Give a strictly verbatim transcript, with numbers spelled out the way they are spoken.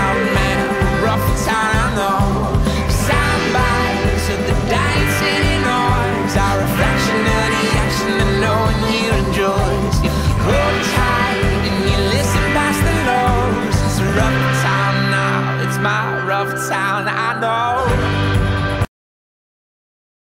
town man, rough town I know. Soundbites of the dying city noise, our reflection of the action that no one here enjoys. If you hold tight and you listen past the lows, it's a rough town now, it's my rough town I know.